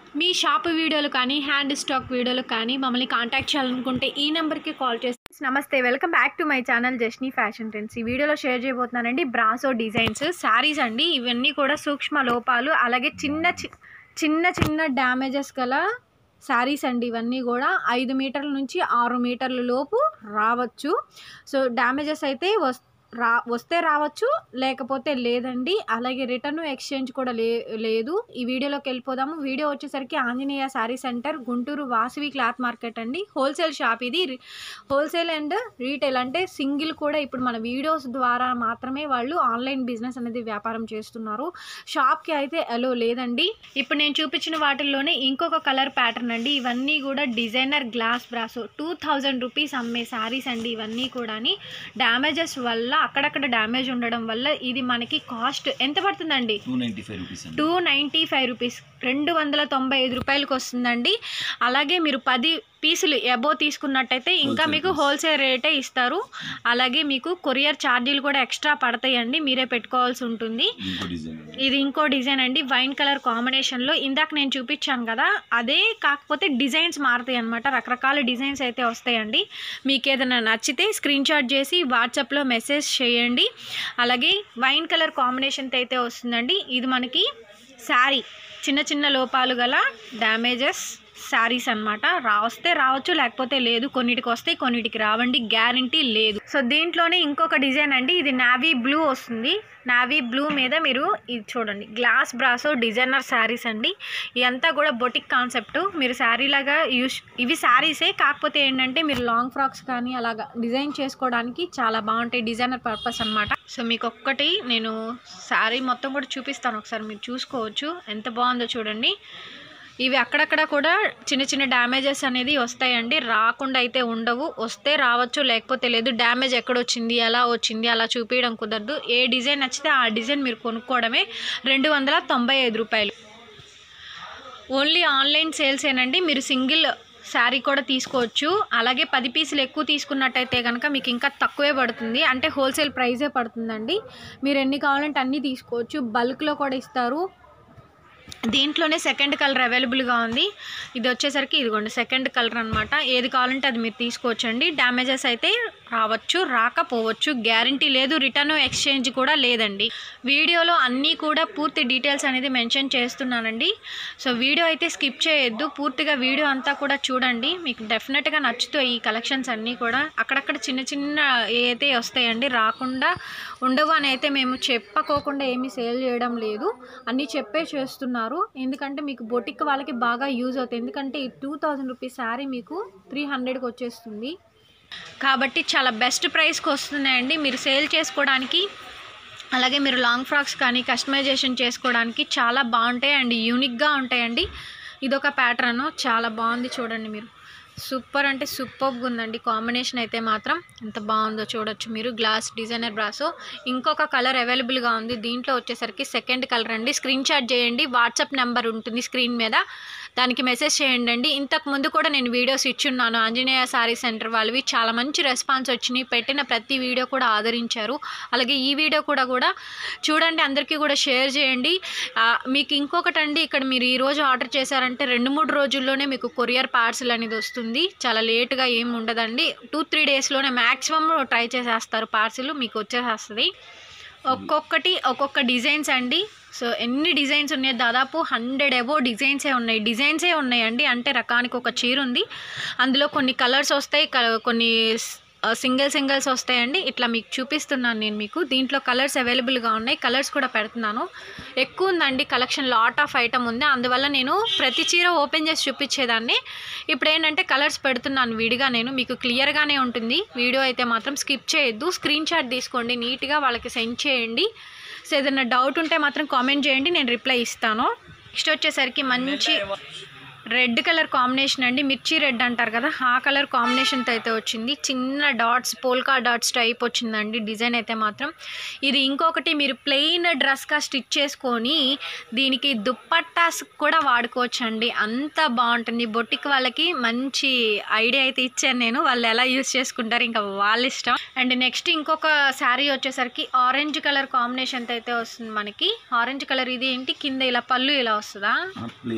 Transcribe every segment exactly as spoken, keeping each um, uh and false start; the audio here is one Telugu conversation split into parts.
మీ షాప్ వీడియోలు కానీ హ్యాండ్ స్టాక్ వీడియోలు కానీ మమ్మల్ని కాంటాక్ట్ చేయాలనుకుంటే ఈ నెంబర్కి కాల్ చేసి నమస్తే, welcome back to my channel జస్నీ ఫ్యాషన్ ట్రెండ్స్. ఈ వీడియోలో షేర్ చేయబోతున్నానండి బ్రాసో డిజైన్స్ శారీస్ అండి. ఇవన్నీ కూడా సూక్ష్మ లోపాలు అలాగే చిన్న చిన్న చిన్న డ్యామేజెస్ గల శారీస్ అండి. ఇవన్నీ కూడా ఐదు మీటర్ల నుంచి ఆరు మీటర్ల లోపు రావచ్చు. సో డ్యామేజెస్ అయితే వస్ రా వస్తే రావచ్చు, లేకపోతే లేదండి. అలాగే రిటర్న్ ఎక్స్చేంజ్ కూడా లే లేదు ఈ వీడియోలోకి వెళ్ళిపోదాము. వీడియో వచ్చేసరికి Anjaneya saree centre, Guntur, Vasavi cloth market అండి. హోల్సేల్ షాప్ ఇది. హోల్సేల్ అండ్ రీటైల్ అంటే సింగిల్ కూడా ఇప్పుడు మన వీడియోస్ ద్వారా మాత్రమే వాళ్ళు ఆన్లైన్ బిజినెస్ అనేది వ్యాపారం చేస్తున్నారు. షాప్కి అయితే అలో లేదండి. ఇప్పుడు నేను చూపించిన వాటిల్లోనే ఇంకొక కలర్ ప్యాటర్న్ అండి. ఇవన్నీ కూడా designer glass brasso two thousand rupees అమ్మే శారీస్ అండి. ఇవన్నీ కూడా డ్యామేజెస్ వల్ల అక్కడక్కడ డ్యామేజ్ ఉండడం వల్ల ఇది మనకి కాస్ట్ ఎంత పడుతుందండి? టూ నైంటీ ఫైవ్ రూపీస్ రెండు వందల తొంభై ఐదు రూపాయలకి వస్తుందండి. అలాగే మీరు పది పీసులు ఎబో తీసుకున్నట్టయితే ఇంకా మీకు హోల్సేల్ రేటే ఇస్తారు. అలాగే మీకు కొరియర్ ఛార్జీలు కూడా ఎక్స్ట్రా పడతాయండి, మీరే పెట్టుకోవాల్సి ఉంటుంది. ఇది ఇంకో డిజైన్ అండి, వైన్ కలర్ కాంబినేషన్లో. ఇందాక నేను చూపించాను కదా అదే, కాకపోతే డిజైన్స్ మారుతాయి అనమాట. రకరకాల డిజైన్స్ అయితే వస్తాయండి. మీకు ఏదైనా నచ్చితే స్క్రీన్ షాట్ చేసి వాట్సాప్లో మెసేజ్ చేయండి. అలాగే వైన్ కలర్ కాంబినేషన్తో అయితే వస్తుందండి. ఇది మనకి శారీ చిన్న చిన్న లోపాలు గల డ్యామేజెస్ శారీస్ అనమాట. రా వస్తే రావచ్చు, లేకపోతే లేదు. కొన్నిటికి వస్తాయి, కొన్నిటికి రావండి, గ్యారంటీ లేదు. సో దీంట్లోనే ఇంకొక డిజైన్ అండి. ఇది నావీ బ్లూ వస్తుంది. నావీ బ్లూ మీద మీరు ఇది చూడండి, గ్లాస్ బ్రాసో డిజైనర్ శారీస్ అండి. ఇదంతా కూడా బొటిక్ కాన్సెప్ట్. మీరు శారీ లాగా యూస్ ఇవి శారీసే, కాకపోతే ఏంటంటే మీరు లాంగ్ ఫ్రాక్స్ కానీ అలాగా డిజైన్ చేసుకోవడానికి చాలా బాగుంటాయి, డిజైనర్ పర్పస్ అనమాట. సో మీకు ఒక్కటి నేను శారీ మొత్తం కూడా చూపిస్తాను, ఒకసారి మీరు చూసుకోవచ్చు. ఎంత బాగుందో చూడండి. ఇవి అక్కడక్కడ కూడా చిన్న చిన్న డ్యామేజెస్ అనేది వస్తాయండి, రాకుండా అయితే ఉండవు. వస్తే రావచ్చు, లేకపోతే లేదు. డ్యామేజ్ ఎక్కడొచ్చింది, ఎలా వచ్చింది అలా చూపించడం కుదరదు. ఏ డిజైన్ నచ్చితే ఆ డిజైన్ మీరు కొనుక్కోవడమే. రెండు వందల తొంభై ఐదు రూపాయలు ఓన్లీ ఆన్లైన్ సేల్సేనండి. మీరు సింగిల్ శారీ కూడా తీసుకోవచ్చు. అలాగే పది పీసులు ఎక్కువ తీసుకున్నట్టయితే కనుక మీకు ఇంకా తక్కువే పడుతుంది, అంటే హోల్సేల్ ప్రైజే పడుతుందండి. మీరు ఎన్ని కావాలంటే అన్నీ తీసుకోవచ్చు. బల్క్లో కూడా ఇస్తారు. దీంట్లోనే సెకండ్ కలర్ అవైలబుల్గా ఉంది. ఇది వచ్చేసరికి ఇదిగోండి సెకండ్ కలర్ అనమాట. ఏది కావాలంటే అది మీరు తీసుకోవచ్చండి. డ్యామేజెస్ అయితే రావచ్చు, రాకపోవచ్చు, గ్యారంటీ లేదు. రిటర్న్ ఎక్స్చేంజ్ కూడా లేదండి. వీడియోలో అన్నీ కూడా పూర్తి డీటెయిల్స్ అనేది మెన్షన్ చేస్తున్నానండి. సో వీడియో అయితే స్కిప్ చేయొద్దు, పూర్తిగా వీడియో అంతా కూడా చూడండి. మీకు డెఫినెట్గా నచ్చుతాయి ఈ కలెక్షన్స్ అన్నీ కూడా. అక్కడక్కడ చిన్న చిన్న అయితే వస్తాయండి, రాకుండా ఉండవు అని అయితే మేము చెప్పకోకుండా ఏమీ సేల్ చేయడం లేదు, అన్నీ చెప్పే చేస్తున్నాం. ఎందుకంటే మీకు బొటిక్ వాళ్ళకి బాగా యూజ్ అవుతుంది. ఎందుకంటే ఈ టూ థౌజండ్ రూపీస్ శారీ మీకు త్రీ హండ్రెడ్కి వచ్చేస్తుంది కాబట్టి చాలా బెస్ట్ ప్రైస్కి వస్తున్నాయండి. మీరు సేల్ చేసుకోవడానికి, అలాగే మీరు లాంగ్ ఫ్రాక్స్ కానీ కస్టమైజేషన్ చేసుకోవడానికి చాలా బాగుంటాయి అండ్ యూనిక్గా ఉంటాయండి. ఇదొక ప్యాటర్న్ చాలా బాగుంది చూడండి. మీరు సూపర్ అంటే సూపర్గా ఉందండి. కాంబినేషన్ అయితే మాత్రం ఎంత బాగుందో చూడొచ్చు మీరు. Glass designer brasso. ఇంకొక కలర్ అవైలబుల్గా ఉంది. దీంట్లో వచ్చేసరికి సెకండ్ కలర్ అండి. స్క్రీన్ షాట్ చేయండి, వాట్సాప్ నెంబర్ ఉంటుంది స్క్రీన్ మీద, దానికి మెసేజ్ చేయండి అండి. ఇంతకు ముందు కూడా నేను వీడియోస్ ఇచ్చున్నాను ఆంజనేయ శారీ సెంటర్ వాళ్ళవి. చాలా మంచి రెస్పాన్స్ వచ్చినాయి. పెట్టిన ప్రతి వీడియో కూడా ఆదరించారు. అలాగే ఈ వీడియో కూడా కూడా చూడండి, అందరికీ కూడా షేర్ చేయండి. మీకు ఇంకొకటి అండి, ఇక్కడ మీరు ఈరోజు ఆర్డర్ చేశారంటే రెండు మూడు రోజుల్లోనే మీకు కొరియర్ పార్సిల్ అనేది వస్తుంది. చాలా లేట్గా ఏమి ఉండదండి. టూ త్రీ డేస్లోనే మ్యాక్సిమం ట్రై చేసేస్తారు, పార్సిల్ మీకు వచ్చేసేస్తుంది. ఒక్కొక్కటి ఒక్కొక్క డిజైన్స్ అండి. సో ఎన్ని డిజైన్స్ ఉన్నాయి, దాదాపు హండ్రెడ్ ఎబో డిజైన్సే ఉన్నాయి. డిజైన్సే ఉన్నాయండి, అంటే రకానికి ఒక చీర ఉంది. అందులో కొన్ని కలర్స్ వస్తాయి, కొన్ని సింగిల్ సింగిల్స్ వస్తాయండి. ఇట్లా మీకు చూపిస్తున్నాను నేను మీకు. దీంట్లో కలర్స్ అవైలబుల్గా ఉన్నాయి, కలర్స్ కూడా పెడుతున్నాను. ఎక్కువ ఉందండి కలెక్షన్, లాట్ ఆఫ్ ఐటమ్ ఉంది. అందువల్ల నేను ప్రతి చీర ఓపెన్ చేసి చూపించేదాన్ని. ఇప్పుడు ఏంటంటే కలర్స్ పెడుతున్నాను విడిగా. నేను మీకు క్లియర్గానే ఉంటుంది. వీడియో అయితే మాత్రం స్కిప్ చేయొద్దు. స్క్రీన్ షాట్ తీసుకోండి, నీట్గా వాళ్ళకి సెండ్ చేయండి. సో ఏదైనా డౌట్ ఉంటే మాత్రం కామెంట్ చేయండి, నేను రిప్లై ఇస్తాను. నెక్స్ట్ వచ్చేసరికి మంచి రెడ్ కలర్ కాంబినేషన్ అండి. మిర్చి రెడ్ అంటారు కదా, ఆ కలర్ కాంబినేషన్తో అయితే వచ్చింది. చిన్న డాట్స్, పోల్కా డాట్స్ టైప్ వచ్చిందండి డిజైన్ అయితే మాత్రం. ఇది ఇంకొకటి, మీరు ప్లెయిన్ డ్రెస్గా స్టిచ్ చేసుకొని దీనికి దుప్పట్టాస్ కూడా వాడుకోవచ్చు అండి, అంత బాగుంటుంది. బొటిక్ వాళ్ళకి మంచి ఐడియా అయితే ఇచ్చాను నేను, వాళ్ళు ఎలా యూజ్ చేసుకుంటారు ఇంకా వాళ్ళ ఇష్టం. అండ్ నెక్స్ట్ ఇంకొక శారీ వచ్చేసరికి ఆరెంజ్ కలర్ కాంబినేషన్తో అయితే వస్తుంది మనకి. ఆరెంజ్ కలర్ ఇది ఏంటి, కింద ఇలా పళ్ళు ఇలా వస్తుందా,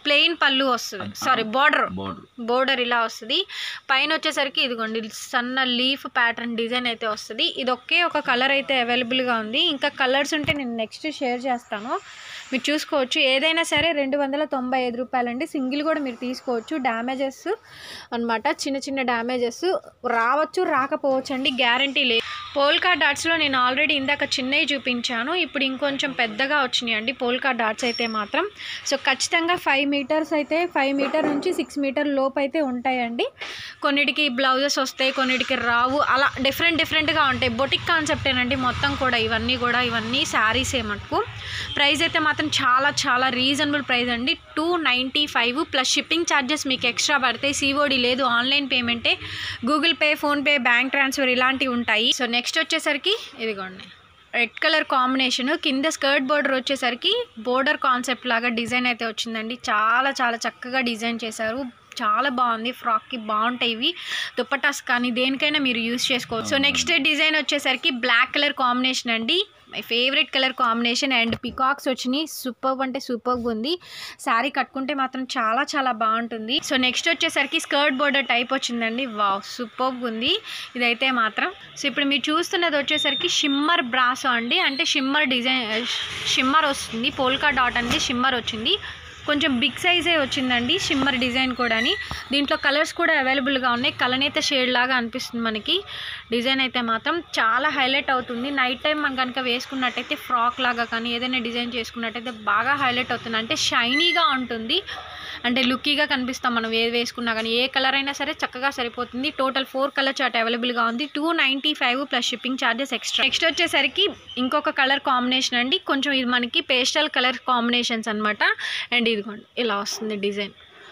ప్లెయిన్ పళ్ళు వస్తుంది, సారీ బార్డర్ బోర్డర్ ఇలా వస్తుంది. పైన వచ్చేసరికి ఇదిగోండి సన్న లీఫ్ ప్యాటర్న్ డిజైన్ అయితే వస్తుంది. ఇది ఒకే ఒక కలర్ అయితే అవైలబుల్గా ఉంది. ఇంకా కలర్స్ ఉంటే నేను నెక్స్ట్ షేర్ చేస్తాను, మీరు చూసుకోవచ్చు. ఏదైనా సరే రెండు వందల తొంభై ఐదు రూపాయలండి. సింగిల్ కూడా మీరు తీసుకోవచ్చు. డ్యామేజెస్ అనమాట, చిన్న చిన్న డ్యామేజెస్ రావచ్చు రాకపోవచ్చు అండి, గ్యారంటీ లేదు. పోల్కా డాట్స్లో నేను ఆల్రెడీ ఇందాక చిన్నవి చూపించాను, ఇప్పుడు ఇంకొంచెం పెద్దగా వచ్చినాయి అండి పోల్కా డాట్స్ అయితే మాత్రం. సో ఖచ్చితంగా ఫైవ్ మీటర్స్ అయితే ఫైవ్ మీటర్ నుంచి సిక్స్ మీటర్ లోపు అయితే ఉంటాయండి. కొన్నిటికి బ్లౌజెస్ వస్తాయి, కొన్నిటికి రావు, అలా డిఫరెంట్ డిఫరెంట్గా ఉంటాయి. బొటిక్ కాన్సెప్టేనండి మొత్తం కూడా. ఇవన్నీ కూడా ఇవన్నీ శారీసే మటుకు. ప్రైస్ అయితే మాత్రం చాలా చాలా రీజనబుల్ ప్రైస్ అండి. Two ninety five plus shipping charges మీకు ఎక్స్ట్రా పడతాయి. సిఓడి లేదు, ఆన్లైన్ పేమెంటే, Google Pay, PhonePe, bank transfer ఇలాంటివి ఉంటాయి. సో నెక్స్ట్ వచ్చేసరికి ఇదిగోండి రెడ్ కలర్ కాంబినేషన్, కింద స్కర్ట్ బోర్డర్ వచ్చేసరికి బోర్డర్ కాన్సెప్ట్ లాగా డిజైన్ అయితే వచ్చిందండి. చాలా చాలా చక్కగా డిజైన్ చేశారు, చాలా బాగుంది. ఫ్రాక్కి బాగుంటాయి ఇవి, దుప్పటాస్ కానీ దేనికైనా మీరు యూజ్ చేసుకోవచ్చు. సో నెక్స్ట్ డిజైన్ వచ్చేసరికి బ్లాక్ కలర్ కాంబినేషన్ అండి, my favourite colour combination. And peacocks వచ్చినాయి, సూపర్బ్ అంటే సూపర్బ్ ఉంది. శారీ కట్టుకుంటే మాత్రం చాలా చాలా బాగుంటుంది. సో నెక్స్ట్ వచ్చేసరికి స్కర్ట్ బోర్డర్ టైప్ వచ్చిందండి, వావ్ సూపర్బ్ ఉంది ఇదైతే మాత్రం. సో ఇప్పుడు మీరు చూస్తున్నది వచ్చేసరికి షిమ్మర్ బ్రాసో అండి, అంటే షిమ్మర్ డిజైన్ షిమ్మర్ వస్తుంది. పోల్కా డాట్ అనేది షిమ్మర్ వచ్చింది, కొంచెం బిగ్ సైజే వచ్చిందండి షిమ్మర్ డిజైన్ కూడా. దీంట్లో కలర్స్ కూడా అవైలబుల్గా ఉన్నాయి. కలనేత షేడ్ లాగా అనిపిస్తుంది మనకి. డిజైన్ అయితే మాత్రం చాలా హైలైట్ అవుతుంది. నైట్ టైం మనం కనుక వేసుకున్నట్టయితే ఫ్రాక్ లాగా కానీ ఏదైనా డిజైన్ చేసుకున్నట్టయితే బాగా హైలైట్ అవుతుంది, అంటే షైనీగా ఉంటుంది, అంటే లుక్కీగా కనిపిస్తాం మనం ఏది వేసుకున్నా కానీ. ఏ కలర్ అయినా సరే చక్కగా సరిపోతుంది. టోటల్ ఫోర్ కలర్ చార్ట్ అవైలబుల్గా ఉంది. Two ninety five plus shipping charges extra. Next వచ్చేసరికి ఇంకొక కలర్ కాంబినేషన్ అండి, కొంచెం ఇది మనకి పేస్టల్ కలర్ కాంబినేషన్స్ అనమాట. అండ్ ఇదిగోండి ఇలా వస్తుంది డిజైన్.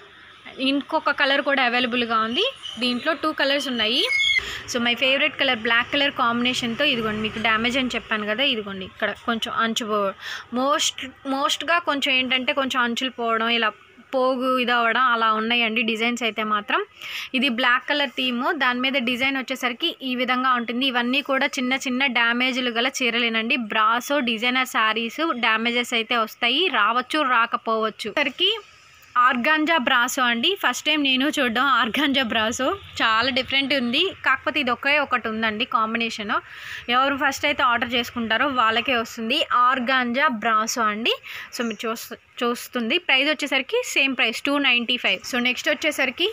ఇంకొక కలర్ కూడా అవైలబుల్గా ఉంది, దీంట్లో టూ కలర్స్ ఉన్నాయి. So my favourite colour black colour కాంబినేషన్తో ఇదిగోండి మీకు డ్యామేజ్ అని చెప్పాను కదా, ఇదిగోండి ఇక్కడ కొంచెం అంచు మోస్ట్ మోస్ట్గా కొంచెం ఏంటంటే కొంచెం అంచులు పోవడం, ఇలా పోగు ఇది అవ్వడం అలా ఉన్నాయండి డిజైన్స్ అయితే మాత్రం. ఇది బ్లాక్ కలర్ థీము, దాని మీద డిజైన్ వచ్చేసరికి ఈ విధంగా ఉంటుంది. ఇవన్నీ కూడా చిన్న చిన్న డ్యామేజ్లు గల చీరలేనండి. బ్రాసో డిజైనర్ శారీస్ డ్యామేజెస్ అయితే వస్తాయి, రావచ్చు రాకపోవచ్చు. సరికి ఆర్గాంజా బ్రాసో అండి, ఫస్ట్ టైం నేను చూడడం ఆర్గాంజా బ్రాసో, చాలా డిఫరెంట్ ఉంది. కాకపోతే ఇది ఒకే ఒకటి ఉందండి కాంబినేషన్, ఎవరు ఫస్ట్ అయితే ఆర్డర్ చేసుకుంటారో వాళ్ళకే వస్తుంది. ఆర్గాంజా బ్రాసో అండి. సో మీరు చూస్తు చూస్తుంది ప్రైస్ వచ్చేసరికి same price two ninety five. So next వచ్చేసరికి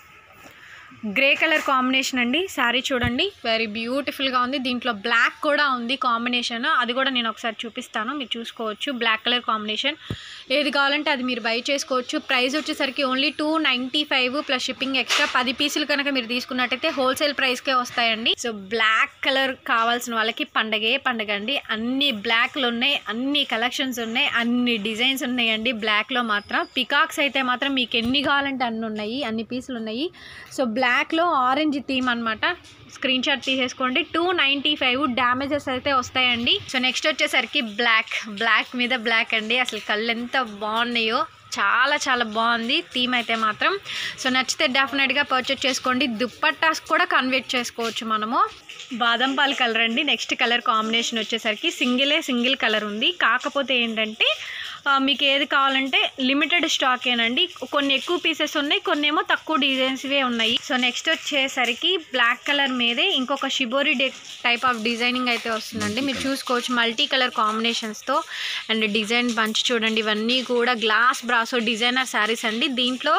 గ్రే కలర్ కాంబినేషన్ అండి. శారీ చూడండి వెరీ బ్యూటిఫుల్గా ఉంది. దీంట్లో బ్లాక్ కూడా ఉంది కాంబినేషన్, అది కూడా నేను ఒకసారి చూపిస్తాను, మీరు చూసుకోవచ్చు. బ్లాక్ కలర్ కాంబినేషన్, ఏది కావాలంటే అది మీరు బై చేసుకోవచ్చు. ప్రైస్ వచ్చేసరికి only two ninety five plus shipping extra. పది పీసులు కనుక మీరు తీసుకున్నట్టయితే హోల్సేల్ ప్రైస్కే వస్తాయండి. సో బ్లాక్ కలర్ కావాల్సిన వాళ్ళకి పండగే పండగ అండి. అన్ని బ్లాక్లు ఉన్నాయి, అన్ని కలెక్షన్స్ ఉన్నాయి, అన్ని డిజైన్స్ ఉన్నాయండి బ్లాక్లో మాత్రం. పికాక్స్ అయితే మాత్రం మీకు ఎన్ని కావాలంటే అన్ని ఉన్నాయి, అన్ని పీసులు ఉన్నాయి. సో బ్లాక్లో ఆరెంజ్ థీమ్ అనమాట, స్క్రీన్ షాట్ తీసేసుకోండి. టూ నైంటీ ఫైవ్ డ్యామేజెస్ అయితే వస్తాయండి. సో నెక్స్ట్ వచ్చేసరికి బ్లాక్ బ్లాక్ మీద బ్లాక్ అండి, అసలు కళ్ళు ఎంత బాగున్నాయో, చాలా చాలా బాగుంది థీమ్ అయితే మాత్రం. సో నచ్చితే డెఫినెట్గా పర్చేస్ చేసుకోండి. దుప్పట్టాస్ కూడా కన్వర్ట్ చేసుకోవచ్చు మనము. బాదం పాల్ కలర్ అండి. నెక్స్ట్ కలర్ కాంబినేషన్ వచ్చేసరికి సింగిలే సింగిల్ కలర్ ఉంది, కాకపోతే ఏంటంటే మీకు ఏది కావాలంటే లిమిటెడ్ స్టాకేనండి. కొన్ని ఎక్కువ పీసెస్ ఉన్నాయి, కొన్ని ఏమో తక్కువ డిజైన్స్వే ఉన్నాయి. సో నెక్స్ట్ వచ్చేసరికి బ్లాక్ కలర్ మీదే ఇంకొక shibori dye type of designing అయితే వస్తుందండి, మీరు చూసుకోవచ్చు. మల్టీ కలర్ కాంబినేషన్స్తో అండ్ డిజైన్ బంచ్ చూడండి. ఇవన్నీ కూడా గ్లాస్ బ్రాసో డిజైనర్ శారీస్ అండి. దీంట్లో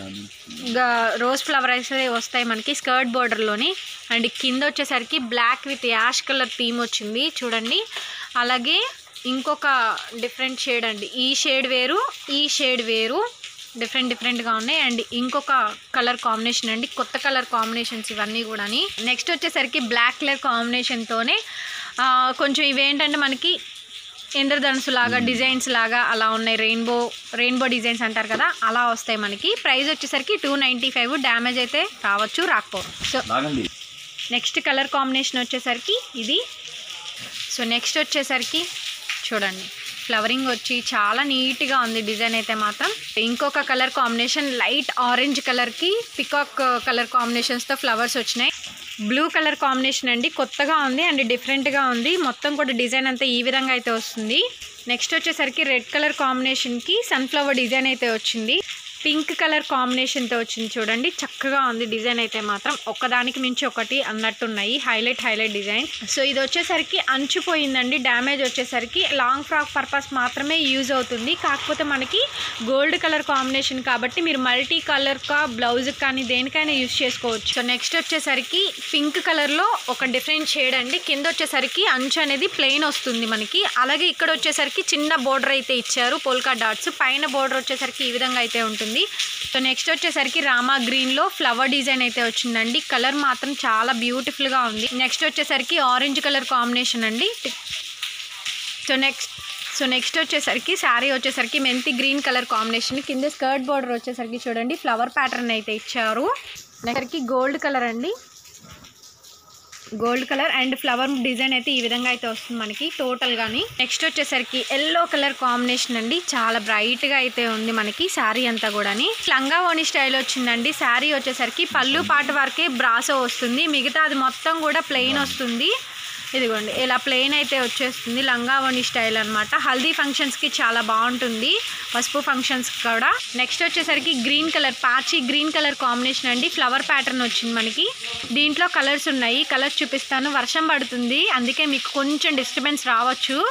రోజ్ ఫ్లవర్ అయితే వస్తాయి మనకి స్కర్ట్ బోర్డర్లోని. అండ్ కింద వచ్చేసరికి black with ash colour theme వచ్చింది చూడండి. అలాగే ఇంకొక డిఫరెంట్ షేడ్ అండి, ఈ షేడ్ వేరు ఈ షేడ్ వేరు, డిఫరెంట్ డిఫరెంట్గా ఉన్నాయి. అండ్ ఇంకొక కలర్ కాంబినేషన్ అండి, కొత్త కలర్ కాంబినేషన్స్ ఇవన్నీ కూడా. నెక్స్ట్ వచ్చేసరికి బ్లాక్ కలర్ కాంబినేషన్తోనే కొంచెం ఇవేంటంటే మనకి ఇంద్రధనుసు లాగా డిజైన్స్ లాగా అలా ఉన్నాయి. రెయిన్బో రెయిన్బో డిజైన్స్ అంటారు కదా, అలా వస్తాయి మనకి. ప్రైస్ వచ్చేసరికి టూ నైంటీ ఫైవ్ డ్యామేజ్ అయితే రావచ్చు రాకపోవచ్చు. సో నెక్స్ట్ కలర్ కాంబినేషన్ వచ్చేసరికి ఇది. సో నెక్స్ట్ వచ్చేసరికి చూడండి ఫ్లవరింగ్ వచ్చి చాలా నీట్గా ఉంది డిజైన్ అయితే మాత్రం. ఇంకొక కలర్ కాంబినేషన్ లైట్ ఆరెంజ్ కలర్కి పికాక్ కలర్ కాంబినేషన్స్తో ఫ్లవర్స్ వచ్చినాయి. బ్లూ కలర్ కాంబినేషన్ అండి, కొత్తగా ఉంది అండ్ డిఫరెంట్గా ఉంది. మొత్తం కూడా డిజైన్ అంతా ఈ విధంగా అయితే వస్తుంది. నెక్స్ట్ వచ్చేసరికి రెడ్ కలర్ కాంబినేషన్కి సన్ఫ్లవర్ డిజైన్ అయితే వచ్చింది. పింక్ కలర్ కాంబినేషన్తో వచ్చింది చూడండి, చక్కగా ఉంది డిజైన్ అయితే మాత్రం. ఒక్కదానికి మించి ఒకటి అన్నట్టున్నాయి, హైలైట్ హైలైట్ డిజైన్. సో ఇది వచ్చేసరికి అంచుపోయిందండి, డ్యామేజ్ వచ్చేసరికి లాంగ్ ఫ్రాక్ పర్పస్ మాత్రమే యూజ్ అవుతుంది. కాకపోతే మనకి గోల్డ్ కలర్ కాంబినేషన్ కాబట్టి మీరు మల్టీ కలర్ కా బ్లౌజ్ కానీ దేనికైనా యూజ్ చేసుకోవచ్చు. సో నెక్స్ట్ వచ్చేసరికి పింక్ కలర్లో ఒక డిఫరెంట్ షేడ్ అండి. కింద వచ్చేసరికి అంచు అనేది ప్లెయిన్ వస్తుంది మనకి. అలాగే ఇక్కడ వచ్చేసరికి చిన్న బోర్డర్ అయితే ఇచ్చారు, పోల్కా డాట్స్. పైన బోర్డర్ వచ్చేసరికి ఈ విధంగా అయితే ఉంటుంది. సో నెక్స్ట్ వచ్చేసరికి రామా గ్రీన్ లో ఫ్లవర్ డిజైన్ అయితే వచ్చిందండి. కలర్ మాత్రం చాలా బ్యూటిఫుల్ గా ఉంది. నెక్స్ట్ వచ్చేసరికి ఆరెంజ్ కలర్ కాంబినేషన్ అండి. సో నెక్స్ట్ సో నెక్స్ట్ వచ్చేసరికి శారీ వచ్చేసరికి మెంతి గ్రీన్ కలర్ కాంబినేషన్. కింద స్కర్ట్ బార్డర్ వచ్చేసరికి చూడండి ఫ్లవర్ ప్యాటర్న్ అయితే ఇచ్చారు. నెక్స్ట్ గోల్డ్ కలర్ అండి, gold colour and flower design అయితే ఈ విధంగా అయితే వస్తుంది మనకి టోటల్ గాని. నెక్స్ట్ వచ్చేసరికి ఎల్లో కలర్ కాంబినేషన్ అండి, చాలా బ్రైట్ గా అయితే ఉంది మనకి శారీ అంతా కూడా. లంగా ఓణి స్టైల్ వచ్చిందండి. శారీ వచ్చేసరికి పళ్ళు పాట వరకే బ్రాసో వస్తుంది, మిగతా అది మొత్తం కూడా ప్లెయిన్ వస్తుంది. ఇదిగోండి ఇలా ప్లెయిన్ అయితే వచ్చేస్తుంది, లంగా ఓణి స్టైల్ అనమాట. హల్దీ ఫంక్షన్స్కి చాలా బాగుంటుంది, పసుపు ఫంక్షన్స్ కూడా. నెక్స్ట్ వచ్చేసరికి గ్రీన్ కలర్, పాచి గ్రీన్ కలర్ కాంబినేషన్ అండి. ఫ్లవర్ ప్యాటర్న్ వచ్చింది మనకి. దీంట్లో కలర్స్ ఉన్నాయి, కలర్స్ చూపిస్తాను. వర్షం పడుతుంది అందుకే మీకు కొంచెం డిస్టర్బెన్స్ రావచ్చు.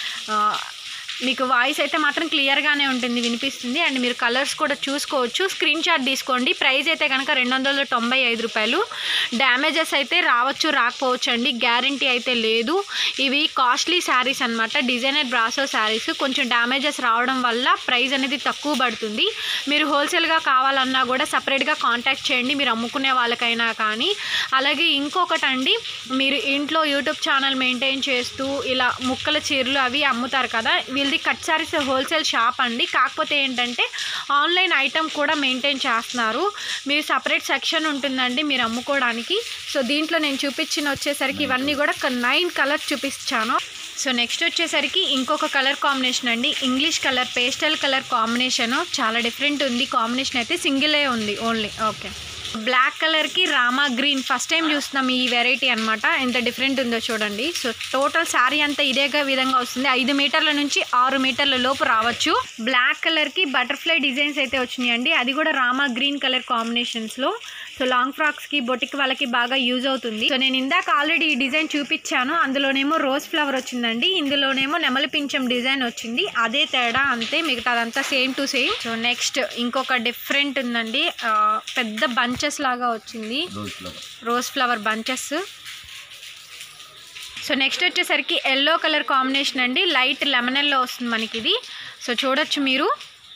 మీకు వాయిస్ అయితే మాత్రం క్లియర్గానే ఉంటుంది, వినిపిస్తుంది. అండ్ మీరు కలర్స్ కూడా చూసుకోవచ్చు, స్క్రీన్ షాట్ తీసుకోండి. ప్రైస్ అయితే కనుక రెండు వందల తొంభై ఐదు రూపాయలు. డ్యామేజెస్ అయితే రావచ్చు రాకపోవచ్చు అండి, గ్యారంటీ అయితే లేదు. ఇవి కాస్ట్లీ శారీస్ అనమాట, డిజైనర్ బ్రాసో శారీస్. కొంచెం డ్యామేజెస్ రావడం వల్ల ప్రైస్ అనేది తక్కువ పడుతుంది. మీరు హోల్సేల్గా కావాలన్నా కూడా సపరేట్గా కాంటాక్ట్ చేయండి, మీరు అమ్ముకునే వాళ్ళకైనా కానీ. అలాగే ఇంకొకటి అండి, మీరు ఇంట్లో యూట్యూబ్ ఛానల్ మెయింటైన్ చేస్తూ ఇలా ముక్కల చీరలు అవి అమ్ముతారు కదా, వీళ్ళది కట్ సారీస్ హోల్సేల్ షాప్ అండి. కాకపోతే ఏంటంటే ఆన్లైన్ ఐటమ్ కూడా మెయింటైన్ చేస్తున్నారు. మీరు సపరేట్ సెక్షన్ ఉంటుందండి మీరు అమ్ముకోవడానికి. సో దీంట్లో నేను చూపించిన వచ్చేసరికి ఇవన్నీ కూడా నైన్ కలర్స్ చూపించాను. సో నెక్స్ట్ వచ్చేసరికి ఇంకొక కలర్ కాంబినేషన్ అండి, English colour pastel colour combination. చాలా డిఫరెంట్ ఉంది కాంబినేషన్, అయితే సింగిలే ఉంది ఓన్లీ. ఓకే, బ్లాక్ కలర్కి రామా గ్రీన్ ఫస్ట్ టైం చూస్తున్నాం ఈ వెరైటీ అనమాట. ఎంత డిఫరెంట్ ఉందో చూడండి. సో టోటల్ శారీ అంతా ఇదే విధంగా వస్తుంది. ఐదు మీటర్ల నుంచి ఆరు మీటర్ల లోపు రావచ్చు. బ్లాక్ కలర్కి బటర్ఫ్లై డిజైన్స్ అయితే వచ్చినాయండి, అది కూడా రామా గ్రీన్ కలర్ కాంబినేషన్స్లో. సో లాంగ్ ఫ్రాక్స్కి బొటిక్ వాళ్ళకి బాగా యూజ్ అవుతుంది. సో నేను ఇందాక ఆల్రెడీ ఈ డిజైన్ చూపించాను, అందులోనేమో రోజ్ ఫ్లవర్ వచ్చిందండి, ఇందులోనేమో నెమలి పింఛం డిజైన్ వచ్చింది. అదే తేడా అంతే, మిగతాదంతా same to same. So next ఇంకొక డిఫరెంట్ ఉందండి, పెద్ద బంచెస్ లాగా వచ్చింది, rose flower bunches. So next వచ్చేసరికి ఎల్లో కలర్ కాంబినేషన్ అండి, లైట్ లెమన్ ఎల్లో వస్తుంది మనకి ఇది. సో చూడొచ్చు మీరు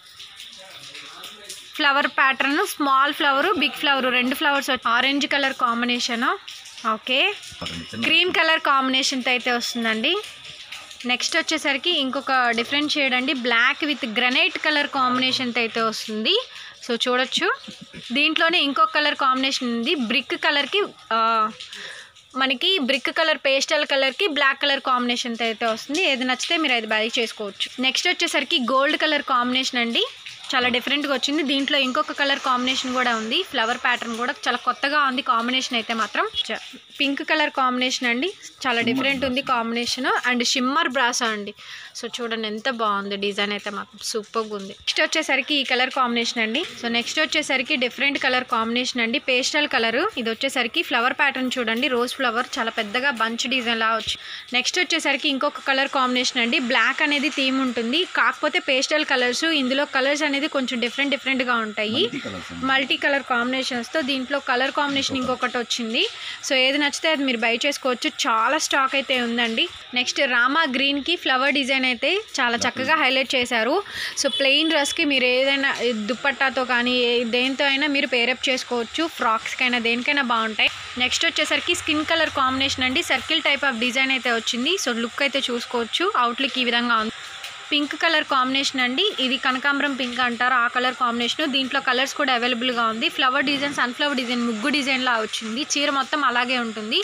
flower pattern, small flower big flower రెండు flowers, orange colour combination. Okay, cream colour కాంబినేషన్తో అయితే వస్తుందండి. నెక్స్ట్ వచ్చేసరికి ఇంకొక డిఫరెంట్ షేడ్ అండి, బ్లాక్ విత్ గ్రనైట్ కలర్ కాంబినేషన్తో అయితే వస్తుంది. సో చూడొచ్చు దీంట్లోనే ఇంకొక కలర్ కాంబినేషన్ ఉంది, బ్రిక్ కలర్కి మనకి బ్రిక్ కలర్ పేస్టల్ కలర్కి బ్లాక్ కలర్ కాంబినేషన్తో అయితే వస్తుంది. ఏది నచ్చితే మీరు అది బై చేసుకోవచ్చు. నెక్స్ట్ వచ్చేసరికి గోల్డ్ కలర్ కాంబినేషన్ అండి, చాలా డిఫరెంట్గా వచ్చింది. దీంట్లో ఇంకొక కలర్ కాంబినేషన్ కూడా ఉంది, ఫ్లవర్ ప్యాటర్న్ కూడా చాలా కొత్తగా ఉంది కాంబినేషన్ అయితే మాత్రం. పింక్ కలర్ కాంబినేషన్ అండి, చాలా డిఫరెంట్ ఉంది కాంబినేషన్. అండ్ షిమ్మర్ బ్రాసో అండి. సో చూడండి ఎంత బాగుంది డిజైన్ అయితే మాత్రం సూపర్గా ఉంది. నెక్స్ట్ వచ్చేసరికి ఈ కలర్ కాంబినేషన్ అండి. సో నెక్స్ట్ వచ్చేసరికి డిఫరెంట్ కలర్ కాంబినేషన్ అండి, పేస్టల్ కలర్. ఇది వచ్చేసరికి ఫ్లవర్ ప్యాటర్న్ చూడండి, రోజ్ ఫ్లవర్ చాలా పెద్దగా బంచ్ డిజైన్ లా వచ్చి. నెక్స్ట్ వచ్చేసరికి ఇంకొక కలర్ కాంబినేషన్ అండి, బ్లాక్ అనేది థీమ్ ఉంటుంది, కాకపోతే పేస్టల్ కలర్స్. ఇందులో కలర్స్ అనేది కొంచెం డిఫరెంట్ డిఫరెంట్గా ఉంటాయి, మల్టీ కలర్ కాంబినేషన్స్తో. దీంట్లో కలర్ కాంబినేషన్ ఇంకొకటి వచ్చింది. సో ఏది నచ్చితే అది మీరు బై చేసుకోవచ్చు, చాలా స్టాక్ అయితే ఉందండి. నెక్స్ట్ రామా గ్రీన్కి ఫ్లవర్ డిజైన్ అయితే చాలా చక్కగా హైలైట్ చేశారు. సో ప్లెయిన్ డ్రెస్కి మీరు ఏదైనా దుప్పట్టాతో కానీ దేంతో అయినా మీరు పేరప్ చేసుకోవచ్చు, ఫ్రాక్స్కైనా దేనికైనా బాగుంటాయి. నెక్స్ట్ వచ్చేసరికి స్కిన్ కలర్ కాంబినేషన్ అండి, సర్కిల్ టైప్ ఆఫ్ డిజైన్ అయితే వచ్చింది. సో లుక్ అయితే చూసుకోవచ్చు, అవుట్లుక్ ఈ విధంగా ఉంది. పింక్ కలర్ కాంబినేషన్ అండి, ఇది కనకాంబరం పింక్ అంటారు, ఆ కలర్ కాంబినేషన్. దీంట్లో కలర్స్ కూడా అవైలబుల్గా ఉంది. ఫ్లవర్ డిజైన్, సన్ఫ్లవర్ డిజైన్, ముగ్గు డిజైన్లా వచ్చింది. చీర మొత్తం అలాగే ఉంటుంది.